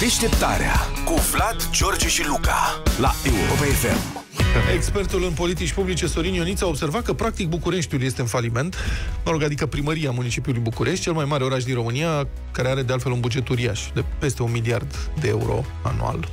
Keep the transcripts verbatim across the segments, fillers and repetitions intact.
Deșteptarea cu Vlad, George și Luca la Europa F M. Expertul în politici publice Sorin Ionuț a observat că practic Bucureștiul este în faliment, mă rog, adică primăria municipiului București, cel mai mare oraș din România, care are de altfel un buget uriaș, de peste un miliard de euro anual.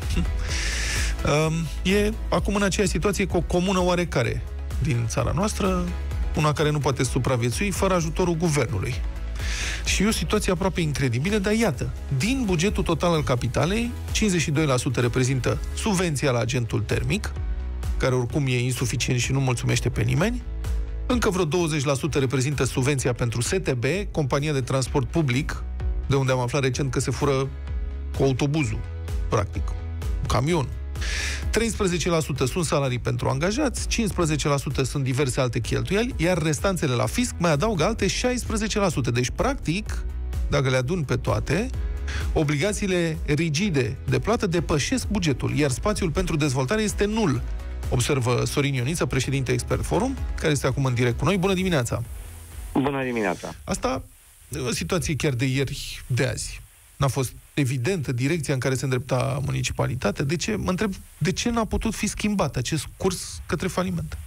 E acum în aceeași situație cu o comună oarecare din țara noastră, una care nu poate supraviețui fără ajutorul guvernului. Și e o situație aproape incredibilă, dar iată, din bugetul total al capitalei, cincizeci și doi la sută reprezintă subvenția la agentul termic, care oricum e insuficient și nu mulțumește pe nimeni. Încă vreo douăzeci la sută reprezintă subvenția pentru S T B, compania de transport public, de unde am aflat recent că se fură cu autobuzul, practic, cu camionul. treisprezece la sută sunt salarii pentru angajați, cincisprezece la sută sunt diverse alte cheltuieli, iar restanțele la fisc mai adaugă alte șaisprezece la sută. Deci, practic, dacă le adun pe toate, obligațiile rigide de plată depășesc bugetul, iar spațiul pentru dezvoltare este nul, observă Sorin Ionuț, președinte Expert Forum, care este acum în direct cu noi. Bună dimineața! Bună dimineața! Asta e o situație chiar de ieri, de azi. N-a fost evidentă direcția în care se îndrepta municipalitatea. De ce, mă întreb, de ce n-a putut fi schimbat acest curs către faliment?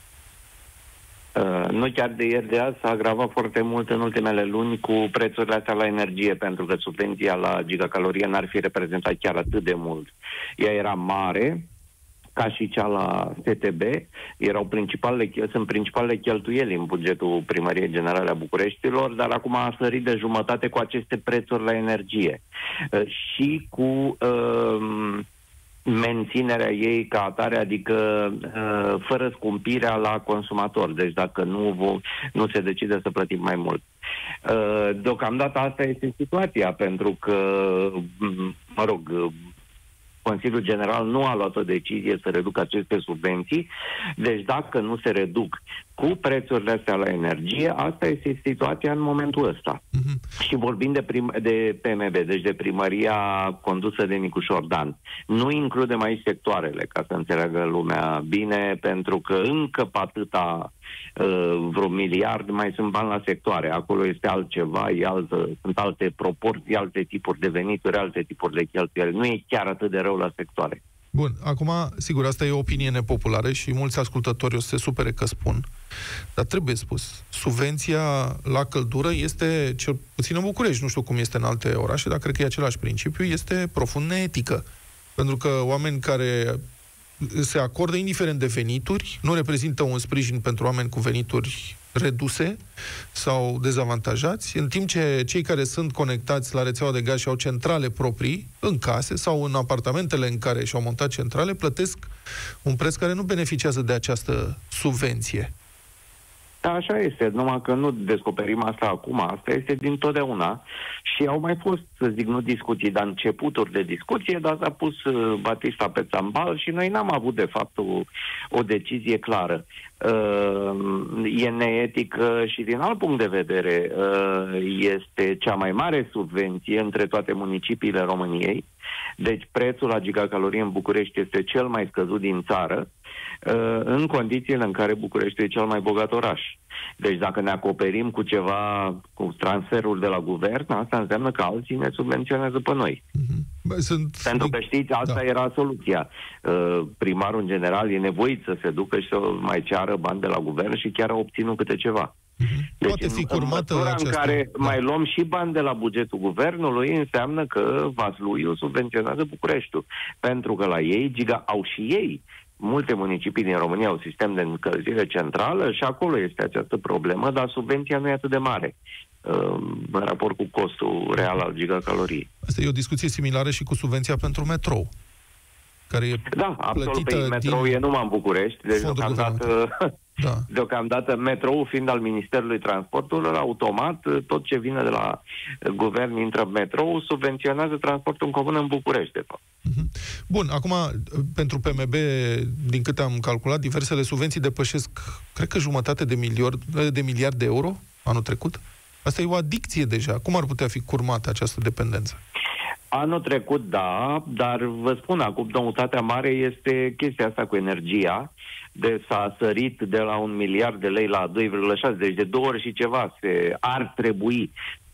Uh, nu chiar de ieri, de azi s-a agravat foarte mult în ultimele luni cu prețurile astea la energie, pentru că subvenția la gigacalorie n-ar fi reprezentat chiar atât de mult. Ea era mare, ca și cea la S T B, erau principalele, sunt principalele cheltuieli în bugetul Primăriei Generale a Bucureștilor, dar acum a sărit de jumătate cu aceste prețuri la energie. Uh, și cu uh, menținerea ei ca atare, adică uh, fără scumpirea la consumator. Deci dacă nu, nu se decide să plătim mai mult. Uh, deocamdată asta este situația, pentru că, mă rog, Consiliul General nu a luat o decizie să reducă aceste subvenții, deci dacă nu se reduc cu prețurile astea la energie, asta este situația în momentul ăsta. Uh-huh. Și vorbim de, prim- de P M B, deci de primăria condusă de Nicușor Dan. Nu includem aici sectoarele, ca să înțeleagă lumea bine, pentru că încă pe atâta uh, vreo miliard mai sunt bani la sectoare. Acolo este altceva, e altă, sunt alte proporții, alte tipuri de venituri, alte tipuri de cheltuieli. Nu e chiar atât de rău la sectoare. Bun, acum, sigur, asta e o opinie nepopulară și mulți ascultători o să se supere că spun, dar trebuie spus, subvenția la căldură este, cel puțin în București, nu știu cum este în alte orașe, dar cred că e același principiu, este profund neetică. Pentru că oameni care se acordă, indiferent de venituri, nu reprezintă un sprijin pentru oameni cu venituri reduse sau dezavantajați, în timp ce cei care sunt conectați la rețeaua de gaz și au centrale proprii, în case sau în apartamentele în care și-au montat centrale, plătesc un preț care nu beneficiază de această subvenție. Da, așa este, numai că nu descoperim asta acum, asta este dintotdeauna și au mai fost, să zic, nu discuții, dar începuturi de discuție, dar s-a pus uh, Batista pe țambal și noi n-am avut, de fapt, o, o decizie clară. Uh, e neetică și din alt punct de vedere uh, este cea mai mare subvenție între toate municipiile României, deci prețul la gigacalorie în București este cel mai scăzut din țară, în condițiile în care București e cel mai bogat oraș. Deci dacă ne acoperim cu ceva, cu transferul de la guvern, asta înseamnă că alții ne subvenționează pe noi. Mm-hmm. Bă, sunt... Pentru că știți, asta da. era soluția. Primarul în general e nevoit să se ducă și să mai ceară bani de la guvern și chiar a obținut câte ceva. Mm-hmm. Deci Poate fi în, în măsura această... în care da. mai luăm și bani de la bugetul guvernului, înseamnă că Vasluiul subvenționează Bucureștiul. Pentru că la ei, giga, au și ei multe municipii din România au sistem de încălzire centrală și acolo este această problemă, dar subvenția nu e atât de mare uh, în raport cu costul real al gigacaloriei. Asta e o discuție similară și cu subvenția pentru metrou, care e da, absolut, pe metrou e numai în București, deci deocamdată, da. deocamdată metrou fiind al Ministerului Transporturilor, automat tot ce vine de la guvern intră în metrou, subvenționează transportul în comun în București, de fapt. Bun, acum, pentru P M B, din câte am calculat, diversele subvenții depășesc, cred că jumătate de miliard de, miliard de euro anul trecut. Asta e o adicție deja. Cum ar putea fi curmată această dependență? Anul trecut, da, dar vă spun, acum noutatea mare este chestia asta cu energia, de s-a sărit de la un miliard de lei la doi virgulă șase, deci de două ori și ceva se ar trebui să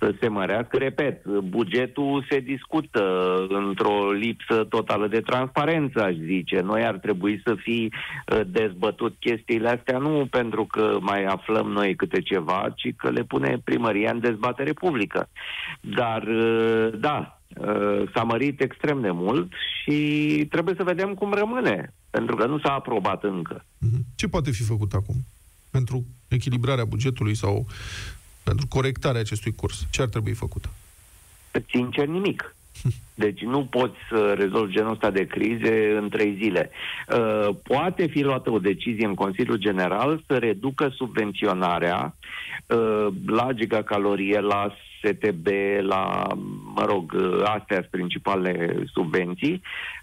să se mărească. Repet, bugetul se discută într-o lipsă totală de transparență, aș zice. Noi ar trebui să fi dezbătut chestiile astea nu pentru că mai aflăm noi câte ceva, ci că le pune primăria în dezbatere publică. Dar, da, s-a mărit extrem de mult și trebuie să vedem cum rămâne, pentru că nu s-a aprobat încă. Ce poate fi făcut acum pentru echilibrarea bugetului sau pentru corectarea acestui curs? Ce ar trebui făcut? Sincer, nimic. Deci nu poți să rezolvi genul ăsta de crize în trei zile. Uh, poate fi luată o decizie în Consiliul General să reducă subvenționarea uh, la gigacalorie, la S T B, la, mă rog, astea sunt principale subvenții.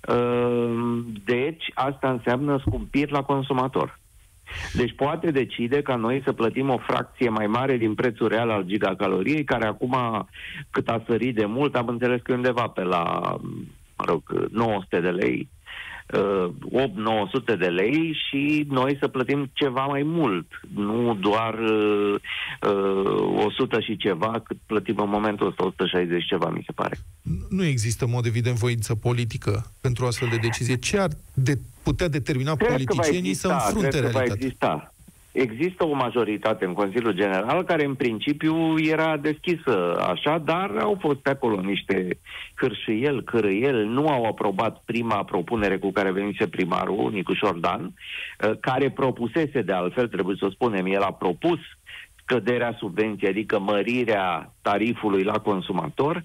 Uh, deci asta înseamnă scumpiri la consumator. Deci poate decide ca noi să plătim o fracție mai mare din prețul real al gigacaloriei, care acum, cât a sărit de mult, am înțeles că undeva pe la, mă rog, nouă sute de lei, opt nouă sute de lei, și noi să plătim ceva mai mult, nu doar uh, o sută și ceva, cât plătim în momentul ăsta, o sută șaizeci ceva, mi se pare. Nu există, în mod evident, voință politică pentru astfel de decizie. Ce ar de putea determina cred politicienii exista, să înfrunte realitatea? Exista. Există o majoritate în Consiliul General care în principiu era deschisă așa, dar au fost pe acolo niște hârșâieli, cărăieli, nu au aprobat prima propunere cu care venise primarul, Nicu Șordan, care propusese, de altfel, trebuie să o spunem, el a propus scăderea subvenției, adică mărirea tarifului la consumator.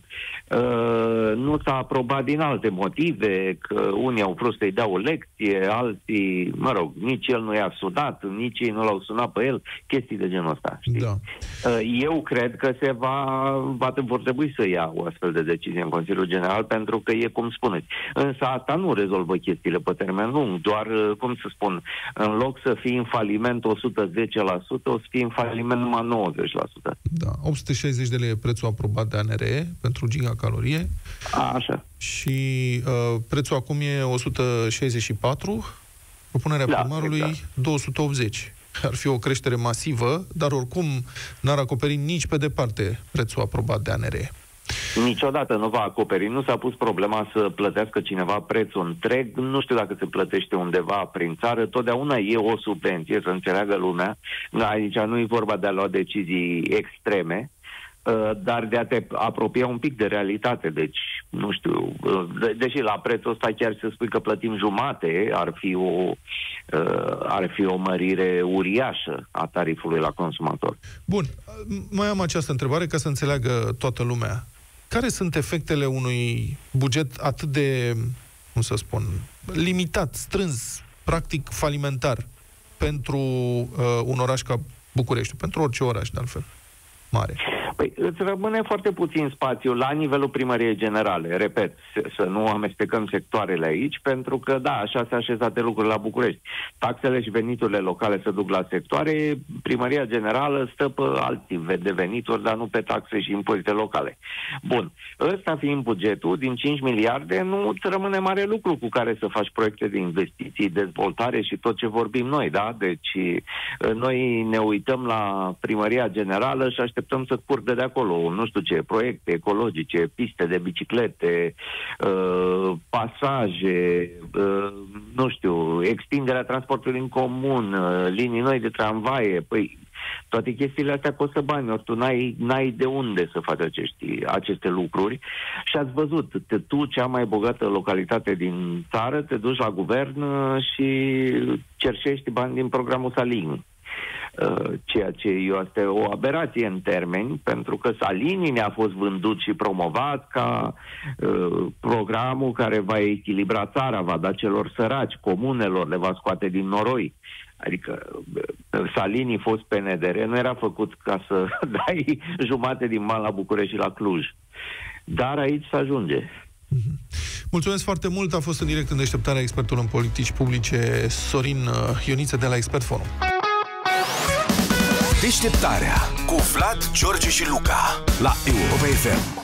Uh, nu s-a aprobat din alte motive, că unii au vrut să-i dea o lecție, alții, mă rog, nici el nu i-a sunat, nici ei nu l-au sunat pe el, chestii de genul ăsta, știi? Da. Uh, eu cred că se va, va, vor trebui să ia o astfel de decizie în Consiliul General, pentru că e cum spuneți. Însă asta nu rezolvă chestiile pe termen lung, doar, cum să spun, în loc să fie în faliment o sută zece la sută, o să fie în faliment numai nouăzeci la sută. Da, opt sute șaizeci de lei e prețul aprobat de A N R E pentru gigacalorie. A, așa. Și uh, prețul acum e o sută șaizeci și patru, propunerea da, primarului exact. două sute optzeci. Ar fi o creștere masivă, dar oricum n-ar acoperi nici pe departe prețul aprobat de A N R E. Niciodată nu va acoperi. Nu s-a pus problema să plătească cineva prețul întreg. Nu știu dacă se plătește undeva prin țară. Totdeauna e o subvenție, să înțeleagă lumea. Aici nu e vorba de a lua decizii extreme, dar de a te apropia un pic de realitate. Deci, nu știu, de, deși la prețul ăsta chiar să spui că plătim jumate, ar fi o, ar fi o mărire uriașă a tarifului la consumator. Bun, mai am această întrebare ca să înțeleagă toată lumea. Care sunt efectele unui buget atât de, cum să spun, limitat, strâns, practic falimentar pentru uh, un oraș ca București, pentru orice oraș, de altfel, mare? Păi îți rămâne foarte puțin spațiu la nivelul primăriei generale. Repet, să nu amestecăm sectoarele aici, pentru că, da, așa se așezate lucrurile la București. Taxele și veniturile locale se duc la sectoare, primăria generală stă pe alt tip de venituri, dar nu pe taxe și impozite locale. Bun, ăsta fiind bugetul, din cinci miliarde, nu îți rămâne mare lucru cu care să faci proiecte de investiții, dezvoltare și tot ce vorbim noi, da? Deci noi ne uităm la primăria generală și așteptăm să curgă de acolo, nu știu ce, proiecte ecologice, piste de biciclete, uh, pasaje, uh, nu știu, extinderea transportului în comun, uh, linii noi de tramvaie, păi toate chestiile astea costă bani, ori tu n-ai, n-ai de unde să faci acești, aceste lucruri. Și ați văzut, te, tu, cea mai bogată localitate din țară, te duci la guvern și cerșești bani din programul Salini. Uh, ceea ce eu, asta e o aberație în termeni, pentru că Salini ne-a fost vândut și promovat ca uh, programul care va echilibra țara, va da celor săraci, comunelor, le va scoate din noroi. Adică uh, Salini, fost P N D R, nu era făcut ca să dai jumate din bani la București și la Cluj. Dar aici se ajunge. Mulțumesc foarte mult, a fost în direct în deșteptarea expertul în politici publice Sorin Ioniță de la Expert Forum. Deșteptarea cu Vlad, George și Luca la Europa F M.